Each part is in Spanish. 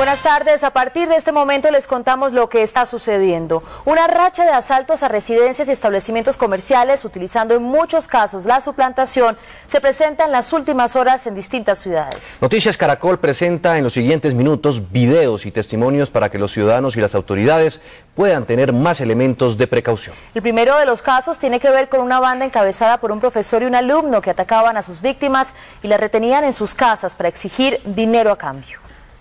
Buenas tardes. A partir de este momento les contamos lo que está sucediendo. Una racha de asaltos a residencias y establecimientos comerciales, utilizando en muchos casos la suplantación, se presenta en las últimas horas en distintas ciudades. Noticias Caracol presenta en los siguientes minutos videos y testimonios para que los ciudadanos y las autoridades puedan tener más elementos de precaución. El primero de los casos tiene que ver con una banda encabezada por un profesor y un alumno que atacaban a sus víctimas y las retenían en sus casas para exigir dinero a cambio.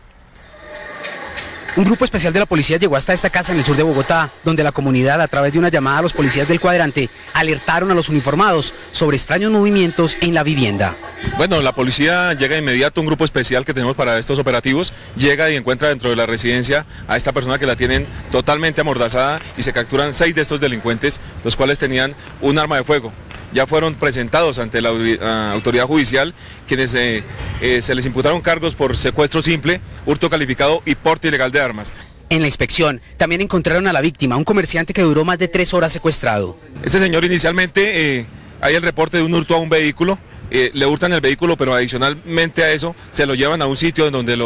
Un grupo especial de la policía llegó hasta esta casa en el sur de Bogotá, donde la comunidad, a través de una llamada a los policías del cuadrante, alertaron a los uniformados sobre extraños movimientos en la vivienda. Bueno, la policía llega de inmediato, un grupo especial que tenemos para estos operativos, llega y encuentra dentro de la residencia a esta persona que la tienen totalmente amordazada y se capturan 6 de estos delincuentes, los cuales tenían un arma de fuego. Ya fueron presentados ante la autoridad judicial, quienes se les imputaron cargos por secuestro simple, hurto calificado y porte ilegal de armas. En la inspección también encontraron a la víctima, un comerciante que duró más de 3 horas secuestrado. Este señor inicialmente hay el reporte de un hurto a un vehículo, le hurtan el vehículo, pero adicionalmente a eso se lo llevan a un sitio en donde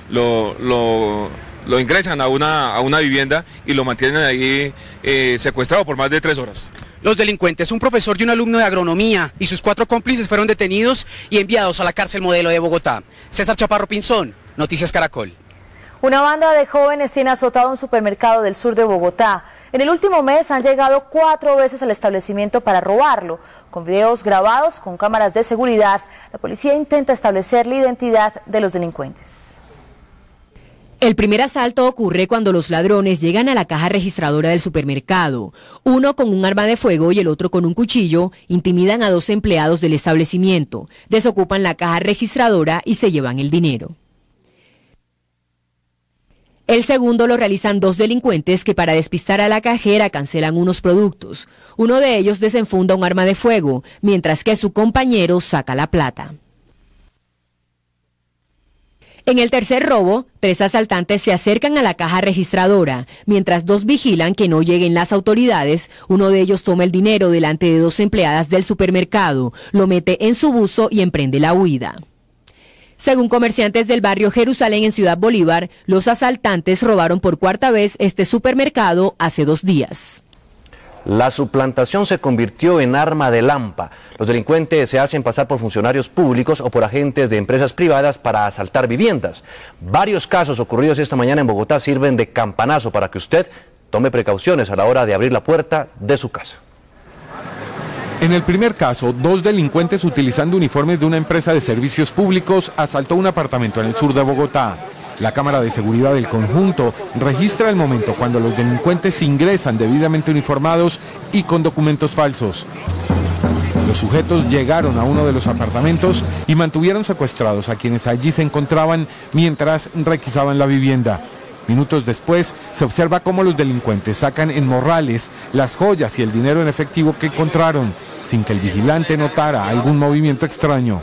lo ingresan a una vivienda y lo mantienen ahí secuestrado por más de 3 horas. Los delincuentes, un profesor y un alumno de agronomía y sus 4 cómplices fueron detenidos y enviados a la cárcel Modelo de Bogotá. César Chaparro Pinzón, Noticias Caracol. Una banda de jóvenes tiene azotado un supermercado del sur de Bogotá. En el último mes han llegado 4 veces al establecimiento para robarlo. Con videos grabados con cámaras de seguridad, la policía intenta establecer la identidad de los delincuentes. El primer asalto ocurre cuando los ladrones llegan a la caja registradora del supermercado. Uno con un arma de fuego y el otro con un cuchillo intimidan a 2 empleados del establecimiento, desocupan la caja registradora y se llevan el dinero. El segundo lo realizan 2 delincuentes que para despistar a la cajera cancelan unos productos. Uno de ellos desenfunda un arma de fuego, mientras que su compañero saca la plata. En el tercer robo, 3 asaltantes se acercan a la caja registradora. Mientras 2 vigilan que no lleguen las autoridades, uno de ellos toma el dinero delante de 2 empleadas del supermercado, lo mete en su buzo y emprende la huida. Según comerciantes del barrio Jerusalén en Ciudad Bolívar, los asaltantes robaron por 4ª vez este supermercado hace 2 días. La suplantación se convirtió en arma de lampa. Los delincuentes se hacen pasar por funcionarios públicos o por agentes de empresas privadas para asaltar viviendas. Varios casos ocurridos esta mañana en Bogotá sirven de campanazo para que usted tome precauciones a la hora de abrir la puerta de su casa. En el primer caso, 2 delincuentes utilizando uniformes de una empresa de servicios públicos asaltó un apartamento en el sur de Bogotá. La cámara de seguridad del conjunto registra el momento cuando los delincuentes ingresan debidamente uniformados y con documentos falsos. Los sujetos llegaron a uno de los apartamentos y mantuvieron secuestrados a quienes allí se encontraban mientras requisaban la vivienda. Minutos después, se observa cómo los delincuentes sacan en morrales las joyas y el dinero en efectivo que encontraron, sin que el vigilante notara algún movimiento extraño.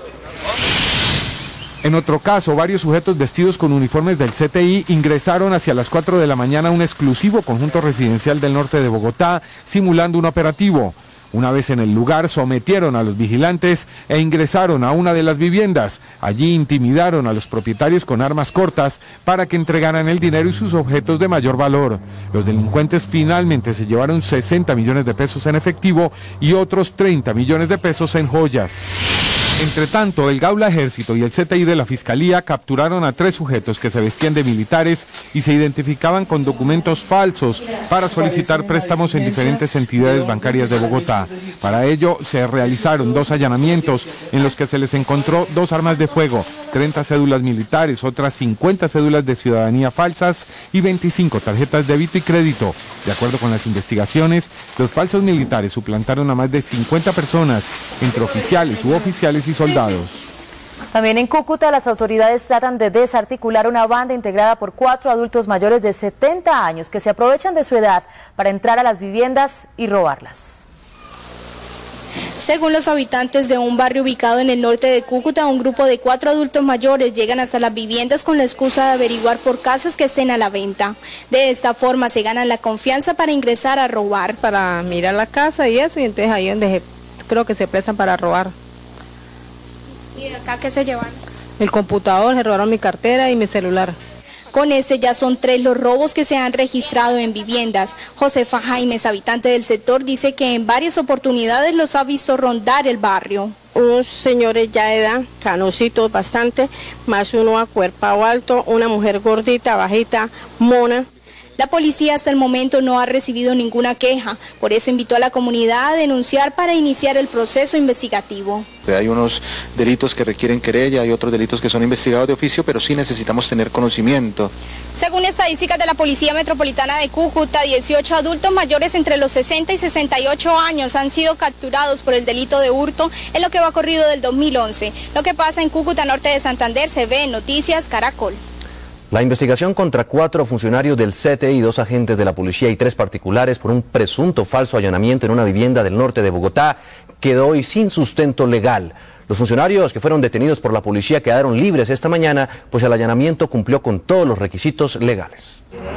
En otro caso, varios sujetos vestidos con uniformes del CTI ingresaron hacia las 4 de la mañana a un exclusivo conjunto residencial del norte de Bogotá, simulando un operativo. Una vez en el lugar, sometieron a los vigilantes e ingresaron a una de las viviendas. Allí intimidaron a los propietarios con armas cortas para que entregaran el dinero y sus objetos de mayor valor. Los delincuentes finalmente se llevaron 60 millones de pesos en efectivo y otros 30 millones de pesos en joyas. Entre tanto, el Gaula Ejército y el CTI de la Fiscalía capturaron a 3 sujetos que se vestían de militares y se identificaban con documentos falsos para solicitar préstamos en diferentes entidades bancarias de Bogotá. Para ello, se realizaron 2 allanamientos en los que se les encontró 2 armas de fuego, 30 cédulas militares, otras 50 cédulas de ciudadanía falsas y 25 tarjetas de débito y crédito. De acuerdo con las investigaciones, los falsos militares suplantaron a más de 50 personas, entre oficiales, suboficiales y soldados. También en Cúcuta, las autoridades tratan de desarticular una banda integrada por 4 adultos mayores de 70 años que se aprovechan de su edad para entrar a las viviendas y robarlas. Según los habitantes de un barrio ubicado en el norte de Cúcuta, un grupo de 4 adultos mayores llegan hasta las viviendas con la excusa de averiguar por casas que estén a la venta. De esta forma se ganan la confianza para ingresar a robar. Para mirar la casa y eso, y entonces ahí donde creo que se prestan para robar. ¿Y de acá qué se llevan? El computador, se robaron mi cartera y mi celular. Con este ya son 3 los robos que se han registrado en viviendas. Josefa Jaimes, habitante del sector, dice que en varias oportunidades los ha visto rondar el barrio. Unos señores ya de edad, canositos bastante, más uno acuerpado alto, una mujer gordita, bajita, mona. La policía hasta el momento no ha recibido ninguna queja, por eso invitó a la comunidad a denunciar para iniciar el proceso investigativo. Hay unos delitos que requieren querella, hay otros delitos que son investigados de oficio, pero sí necesitamos tener conocimiento. Según estadísticas de la Policía Metropolitana de Cúcuta, 18 adultos mayores entre los 60 y 68 años han sido capturados por el delito de hurto en lo que va corrido del 2011. Lo que pasa en Cúcuta, norte de Santander, se ve en Noticias Caracol. La investigación contra 4 funcionarios del CTI, 2 agentes de la policía y 3 particulares por un presunto falso allanamiento en una vivienda del norte de Bogotá quedó hoy sin sustento legal. Los funcionarios que fueron detenidos por la policía quedaron libres esta mañana, pues el allanamiento cumplió con todos los requisitos legales.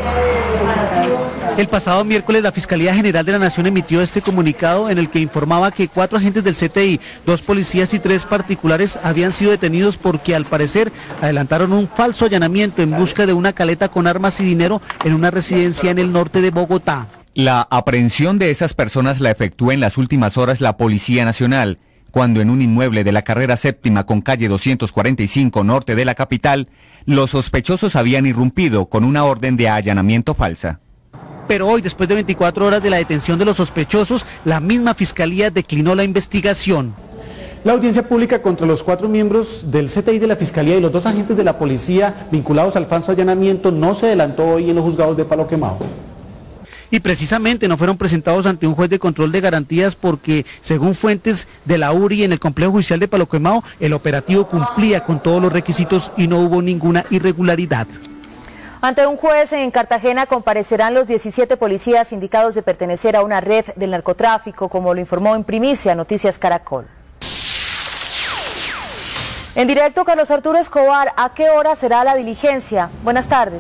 El pasado miércoles la Fiscalía General de la Nación emitió este comunicado en el que informaba que 4 agentes del CTI, 2 policías y 3 particulares habían sido detenidos porque al parecer adelantaron un falso allanamiento en busca de una caleta con armas y dinero en una residencia en el norte de Bogotá. La aprehensión de esas personas la efectuó en las últimas horas la Policía Nacional, cuando en un inmueble de la carrera séptima con calle 245 norte de la capital, los sospechosos habían irrumpido con una orden de allanamiento falsa. Pero hoy, después de 24 horas de la detención de los sospechosos, la misma Fiscalía declinó la investigación. La audiencia pública contra los 4 miembros del CTI de la Fiscalía y los 2 agentes de la policía vinculados al falso allanamiento no se adelantó hoy en los juzgados de Palo Quemado. Y precisamente no fueron presentados ante un juez de control de garantías porque, según fuentes de la URI en el complejo judicial de Palo Quemado, el operativo cumplía con todos los requisitos y no hubo ninguna irregularidad. Ante un juez en Cartagena comparecerán los 17 policías indicados de pertenecer a una red del narcotráfico, como lo informó en primicia Noticias Caracol. En directo, Carlos Arturo Escobar, ¿a qué hora será la diligencia? Buenas tardes.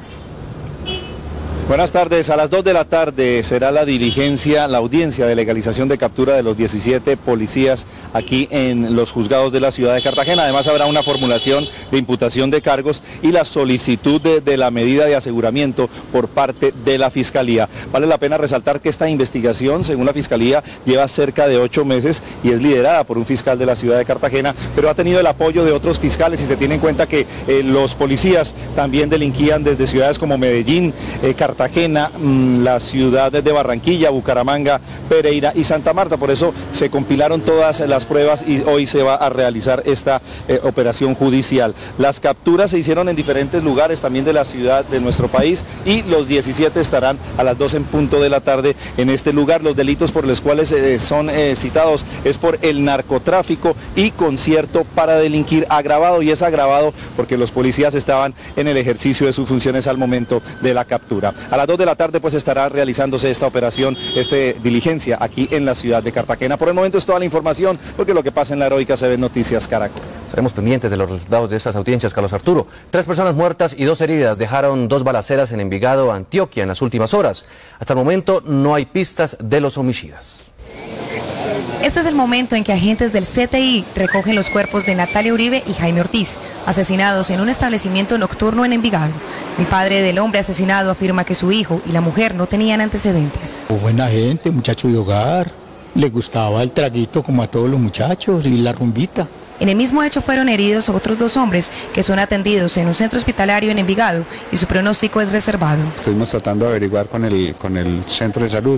Buenas tardes, a las 2 de la tarde será la diligencia, la audiencia de legalización de captura de los 17 policías aquí en los juzgados de la ciudad de Cartagena. Además habrá una formulación de imputación de cargos y la solicitud de la medida de aseguramiento por parte de la Fiscalía. Vale la pena resaltar que esta investigación, según la Fiscalía, lleva cerca de 8 meses y es liderada por un fiscal de la ciudad de Cartagena, pero ha tenido el apoyo de otros fiscales y se tiene en cuenta que los policías también delinquían desde ciudades como Medellín, Cartagena, la ciudad de Barranquilla, Bucaramanga, Pereira y Santa Marta. Por eso se compilaron todas las pruebas y hoy se va a realizar esta operación judicial. Las capturas se hicieron en diferentes lugares también de la ciudad de nuestro país y los 17 estarán a las 2 en punto de la tarde en este lugar. Los delitos por los cuales son citados es por el narcotráfico y concierto para delinquir agravado, y es agravado porque los policías estaban en el ejercicio de sus funciones al momento de la captura. A las 2 de la tarde pues estará realizándose esta operación, diligencia aquí en la ciudad de Cartagena. Por el momento es toda la información, porque lo que pasa en la heroica se ve en Noticias Caracol. Estaremos pendientes de los resultados de estas audiencias, Carlos Arturo. 3 personas muertas y 2 heridas dejaron 2 balaceras en Envigado, Antioquia, en las últimas horas. Hasta el momento no hay pistas de los homicidas. Este es el momento en que agentes del CTI recogen los cuerpos de Natalia Uribe y Jaime Ortiz, asesinados en un establecimiento nocturno en Envigado. El padre del hombre asesinado afirma que su hijo y la mujer no tenían antecedentes. Buena gente, muchacho de hogar, le gustaba el traguito como a todos los muchachos y la rumbita. En el mismo hecho fueron heridos otros 2 hombres que son atendidos en un centro hospitalario en Envigado y su pronóstico es reservado. Estuvimos tratando de averiguar con el centro de salud.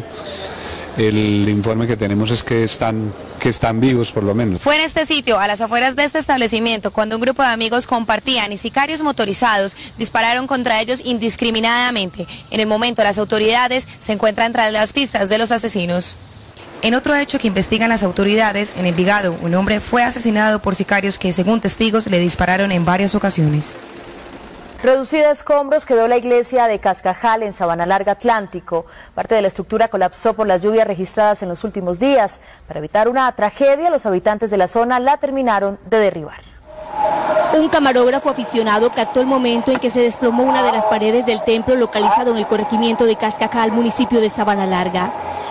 El informe que tenemos es que están vivos por lo menos. Fue en este sitio, a las afueras de este establecimiento, cuando un grupo de amigos compartían y sicarios motorizados dispararon contra ellos indiscriminadamente. En el momento las autoridades se encuentran tras las pistas de los asesinos. En otro hecho que investigan las autoridades, en Envigado, un hombre fue asesinado por sicarios que, según testigos, le dispararon en varias ocasiones. Reducida a escombros quedó la iglesia de Cascajal en Sabana Larga, Atlántico. Parte de la estructura colapsó por las lluvias registradas en los últimos días. Para evitar una tragedia, los habitantes de la zona la terminaron de derribar. Un camarógrafo aficionado captó el momento en que se desplomó una de las paredes del templo localizado en el corregimiento de Cascajal, municipio de Sabana Larga.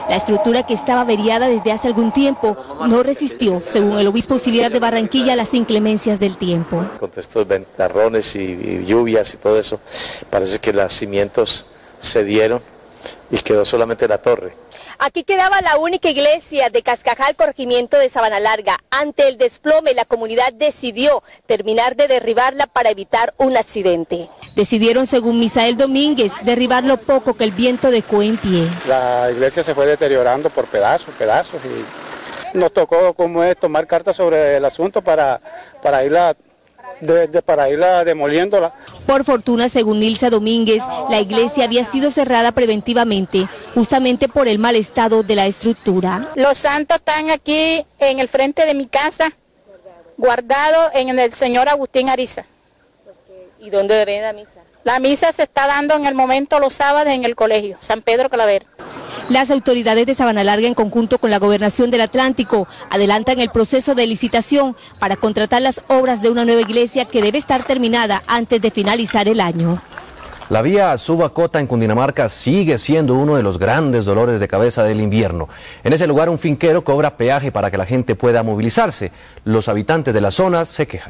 La estructura, que estaba averiada desde hace algún tiempo, no resistió, según el obispo auxiliar de Barranquilla, las inclemencias del tiempo. Con estos ventarrones y lluvias y todo eso, parece que los cimientos se dieron y quedó solamente la torre. Aquí quedaba la única iglesia de Cascajal, corregimiento de Sabana Larga. Ante el desplome, la comunidad decidió terminar de derribarla para evitar un accidente. Decidieron, según Misael Domínguez, derribar lo poco que el viento dejó en pie. La iglesia se fue deteriorando por pedazos, y nos tocó tomar cartas sobre el asunto para irla demoliéndola. Por fortuna, según Nilsa Domínguez, la iglesia había sido cerrada preventivamente, justamente por el mal estado de la estructura. Los santos están aquí en el frente de mi casa, guardados en el señor Agustín Ariza. ¿Y dónde ven la misa? La misa se está dando en el momento los sábados en el colegio San Pedro Claver. Las autoridades de Sabana Larga, en conjunto con la Gobernación del Atlántico, adelantan el proceso de licitación para contratar las obras de una nueva iglesia que debe estar terminada antes de finalizar el año. La vía Suba-Cota en Cundinamarca sigue siendo uno de los grandes dolores de cabeza del invierno. En ese lugar un finquero cobra peaje para que la gente pueda movilizarse. Los habitantes de la zona se quejan.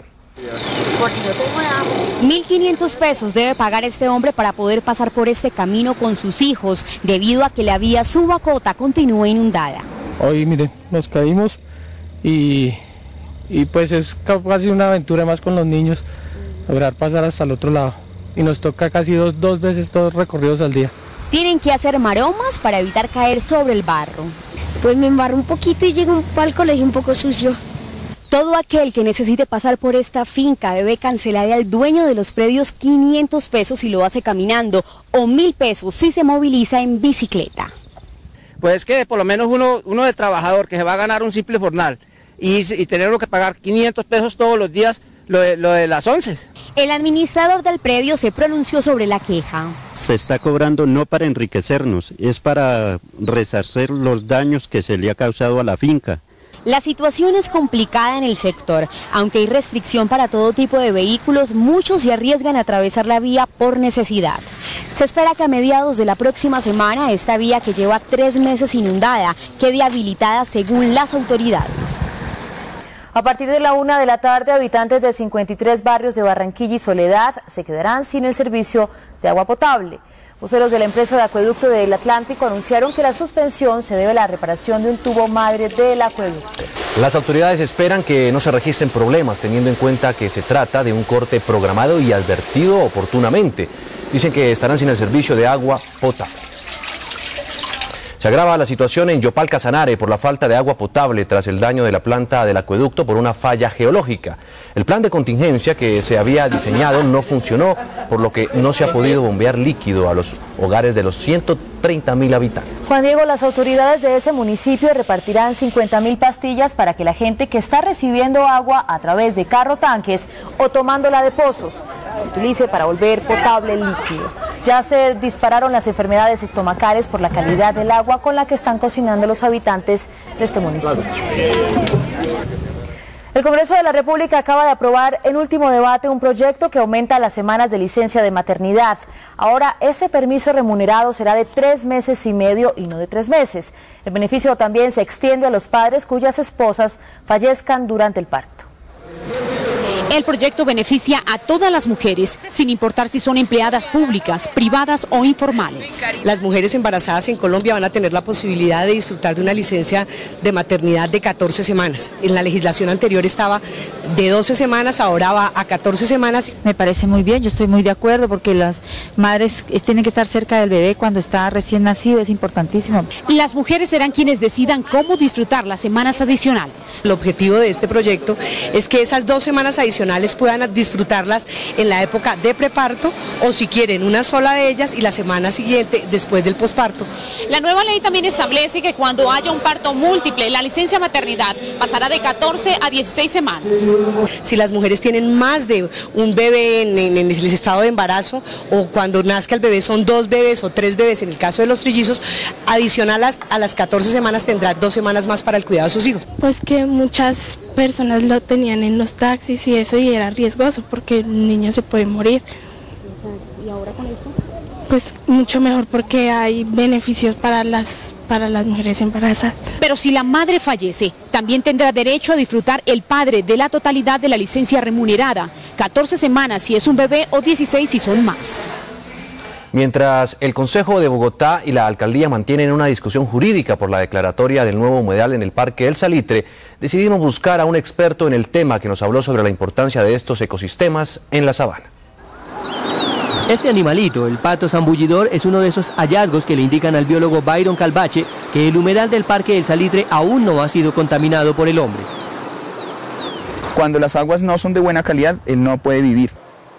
1.500 pesos debe pagar este hombre para poder pasar por este camino con sus hijos, debido a que la vía Suba-Cota continúa inundada. Hoy, miren, nos caímos y pues es casi una aventura más con los niños, lograr pasar hasta el otro lado. Y nos toca casi dos veces todos recorridos al día. Tienen que hacer maromas para evitar caer sobre el barro. Pues me embarro un poquito y llego al colegio un poco sucio. Todo aquel que necesite pasar por esta finca debe cancelarle al dueño de los predios 500 pesos si lo hace caminando, o 1.000 pesos si se moviliza en bicicleta. Pues es que por lo menos uno de trabajador que se va a ganar un simple jornal y tenerlo que pagar 500 pesos todos los días, lo de las 11. El administrador del predio se pronunció sobre la queja. Se está cobrando no para enriquecernos, es para resarcir los daños que se le ha causado a la finca. La situación es complicada en el sector. Aunque hay restricción para todo tipo de vehículos, muchos se arriesgan a atravesar la vía por necesidad. Se espera que a mediados de la próxima semana esta vía, que lleva 3 meses inundada, quede habilitada según las autoridades. A partir de la 1 de la tarde, habitantes de 53 barrios de Barranquilla y Soledad se quedarán sin el servicio de agua potable. Voceros de la empresa de acueducto del Atlántico anunciaron que la suspensión se debe a la reparación de un tubo madre del acueducto. Las autoridades esperan que no se registren problemas, teniendo en cuenta que se trata de un corte programado y advertido oportunamente. Dicen que estarán sin el servicio de agua potable. Se agrava la situación en Yopal Casanare por la falta de agua potable tras el daño de la planta del acueducto por una falla geológica. El plan de contingencia que se había diseñado no funcionó, por lo que no se ha podido bombear líquido a los hogares de los 130.000 habitantes. Juan Diego, las autoridades de ese municipio repartirán 50.000 pastillas para que la gente que está recibiendo agua a través de carro tanques o tomándola de pozos la utilice para volver potable el líquido. Ya se dispararon las enfermedades estomacales por la calidad del agua con la que están cocinando los habitantes de este municipio. El Congreso de la República acaba de aprobar en último debate un proyecto que aumenta las semanas de licencia de maternidad. Ahora ese permiso remunerado será de 3 meses y medio y no de 3 meses. El beneficio también se extiende a los padres cuyas esposas fallezcan durante el parto. El proyecto beneficia a todas las mujeres, sin importar si son empleadas públicas, privadas o informales. Las mujeres embarazadas en Colombia van a tener la posibilidad de disfrutar de una licencia de maternidad de 14 semanas. En la legislación anterior estaba de 12 semanas, ahora va a 14 semanas. Me parece muy bien, yo estoy muy de acuerdo porque las madres tienen que estar cerca del bebé cuando está recién nacido, es importantísimo. Las mujeres serán quienes decidan cómo disfrutar las semanas adicionales. El objetivo de este proyecto es que esas 2 semanas adicionales puedan disfrutarlas en la época de preparto o si quieren una sola de ellas y la semana siguiente después del posparto. La nueva ley también establece que cuando haya un parto múltiple, la licencia maternidad pasará de 14 a 16 semanas. Si las mujeres tienen más de un bebé en el estado de embarazo o cuando nazca el bebé son 2 bebés o 3 bebés, en el caso de los trillizos, adicional a las 14 semanas tendrá 2 semanas más para el cuidado de sus hijos. Pues que muchas personas lo tenían en los taxis y eso, y era riesgoso porque el niño se puede morir. ¿Y ahora con esto? Pues mucho mejor porque hay beneficios para las para las mujeres embarazadas. Pero si la madre fallece, también tendrá derecho a disfrutar el padre de la totalidad de la licencia remunerada, 14 semanas si es un bebé o 16 si son más. Mientras el Consejo de Bogotá y la Alcaldía mantienen una discusión jurídica por la declaratoria del nuevo humedal en el Parque El Salitre, decidimos buscar a un experto en el tema que nos habló sobre la importancia de estos ecosistemas en la sabana. Este animalito, el pato zambullidor, es uno de esos hallazgos que le indican al biólogo Byron Calvache que el humedal del Parque El Salitre aún no ha sido contaminado por el hombre. Cuando las aguas no son de buena calidad, él no puede vivir.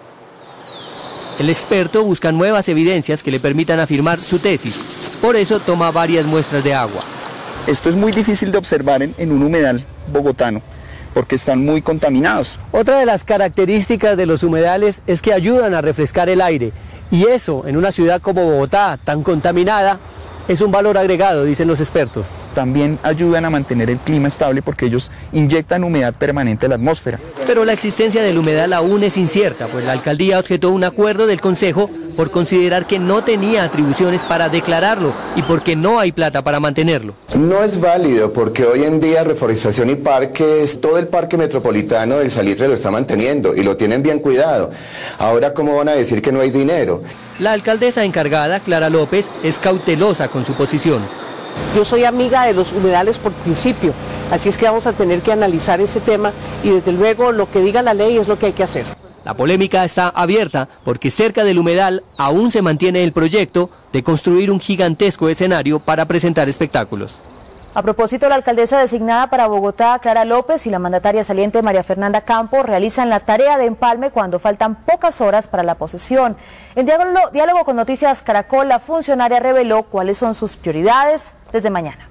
El experto busca nuevas evidencias que le permitan afirmar su tesis. Por eso toma varias muestras de agua. Esto es muy difícil de observar en un humedal bogotano, porque están muy contaminados. Otra de las características de los humedales es que ayudan a refrescar el aire. Y eso, en una ciudad como Bogotá, tan contaminada, es un valor agregado, dicen los expertos. También ayudan a mantener el clima estable porque ellos inyectan humedad permanente a la atmósfera. Pero la existencia del humedal aún es incierta, pues la alcaldía objetó un acuerdo del Consejo por considerar que no tenía atribuciones para declararlo y porque no hay plata para mantenerlo. No es válido porque hoy en día Reforestación y Parques, todo el parque metropolitano del Salitre lo está manteniendo y lo tienen bien cuidado. Ahora, ¿cómo van a decir que no hay dinero? La alcaldesa encargada, Clara López, es cautelosa con su posición. Yo soy amiga de los humedales por principio, así es que vamos a tener que analizar ese tema y desde luego lo que diga la ley es lo que hay que hacer. La polémica está abierta porque cerca del humedal aún se mantiene el proyecto de construir un gigantesco escenario para presentar espectáculos. A propósito, la alcaldesa designada para Bogotá, Clara López, y la mandataria saliente, María Fernanda Campos, realizan la tarea de empalme cuando faltan pocas horas para la posesión. En diálogo con Noticias Caracol, la funcionaria reveló cuáles son sus prioridades desde mañana.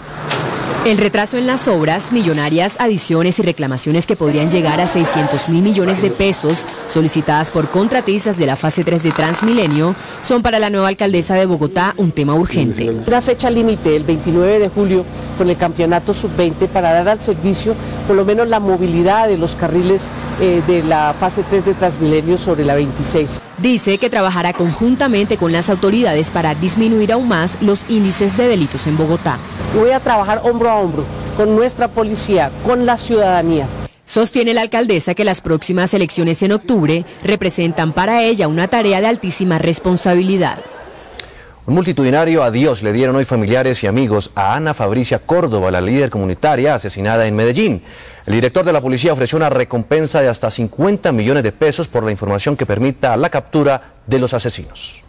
El retraso en las obras, millonarias adiciones y reclamaciones que podrían llegar a 600.000 millones de pesos solicitadas por contratistas de la fase 3 de Transmilenio son para la nueva alcaldesa de Bogotá un tema urgente. Una fecha límite, el 29 de julio, con el campeonato sub-20 para dar al servicio por lo menos la movilidad de los carriles de la fase 3 de Transmilenio sobre la 26. Dice que trabajará conjuntamente con las autoridades para disminuir aún más los índices de delitos en Bogotá. Voy a trabajar hombro a hombro con nuestra policía, con la ciudadanía. Sostiene la alcaldesa que las próximas elecciones en octubre representan para ella una tarea de altísima responsabilidad. Un multitudinario adiós le dieron hoy familiares y amigos a Ana Fabricia Córdoba, la líder comunitaria asesinada en Medellín. El director de la policía ofreció una recompensa de hasta 50 millones de pesos por la información que permita la captura de los asesinos.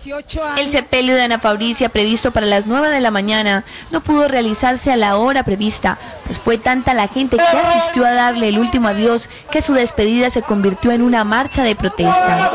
El sepelio de Ana Fabricia, previsto para las 9 de la mañana, no pudo realizarse a la hora prevista, pues fue tanta la gente que asistió a darle el último adiós que su despedida se convirtió en una marcha de protesta.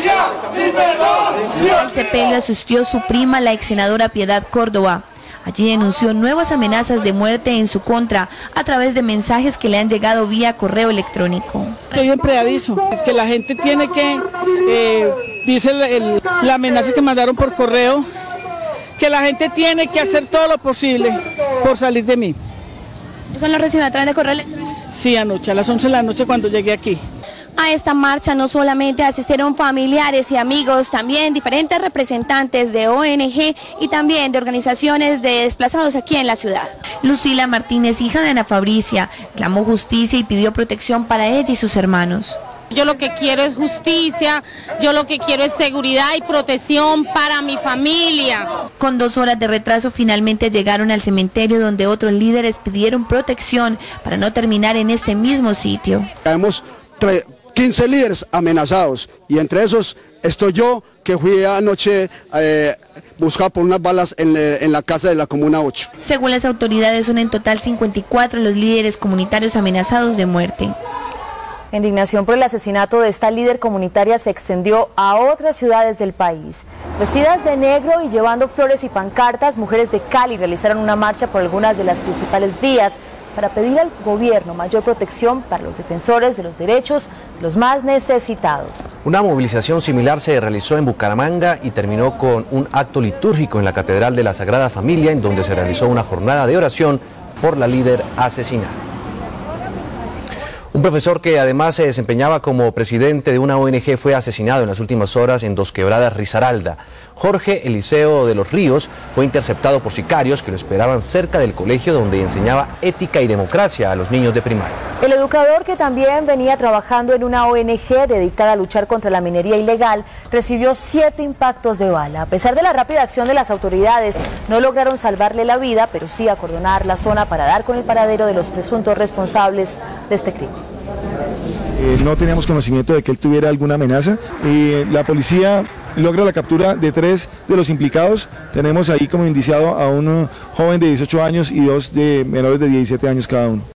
Al sepelio asistió su prima, la ex senadora Piedad Córdoba. Allí denunció nuevas amenazas de muerte en su contra a través de mensajes que le han llegado vía correo electrónico. Yo siempre aviso, es que la gente tiene que, dice la amenaza que mandaron por correo, que la gente tiene que hacer todo lo posible por salir de mí. ¿Eso lo recibió a través de correo electrónico? Sí, anoche, a las 11 de la noche cuando llegué aquí. A esta marcha no solamente asistieron familiares y amigos, también diferentes representantes de ONG y también de organizaciones de desplazados aquí en la ciudad. Lucila Martínez, hija de Ana Fabricia, clamó justicia y pidió protección para ella y sus hermanos. Yo lo que quiero es justicia, yo lo que quiero es seguridad y protección para mi familia. Con 2 horas de retraso finalmente llegaron al cementerio donde otros líderes pidieron protección para no terminar en este mismo sitio. Tenemos 15 líderes amenazados y entre esos estoy yo, que fui anoche buscado por unas balas en la casa de la Comuna 8. Según las autoridades son en total 54 los líderes comunitarios amenazados de muerte. La indignación por el asesinato de esta líder comunitaria se extendió a otras ciudades del país. Vestidas de negro y llevando flores y pancartas, mujeres de Cali realizaron una marcha por algunas de las principales vías para pedir al gobierno mayor protección para los defensores de los derechos de los más necesitados. Una movilización similar se realizó en Bucaramanga y terminó con un acto litúrgico en la Catedral de la Sagrada Familia, en donde se realizó una jornada de oración por la líder asesinada. Un profesor que además se desempeñaba como presidente de una ONG fue asesinado en las últimas horas en Dos Quebradas, Risaralda. Jorge Eliseo de los Ríos fue interceptado por sicarios que lo esperaban cerca del colegio donde enseñaba ética y democracia a los niños de primaria. El educador, que también venía trabajando en una ONG dedicada a luchar contra la minería ilegal, recibió 7 impactos de bala. A pesar de la rápida acción de las autoridades, no lograron salvarle la vida, pero sí acordonar la zona para dar con el paradero de los presuntos responsables de este crimen. No teníamos conocimiento de que él tuviera alguna amenaza. La policía logra la captura de 3 de los implicados. Tenemos ahí como indiciado a un joven de 18 años y 2 de menores de 17 años cada uno.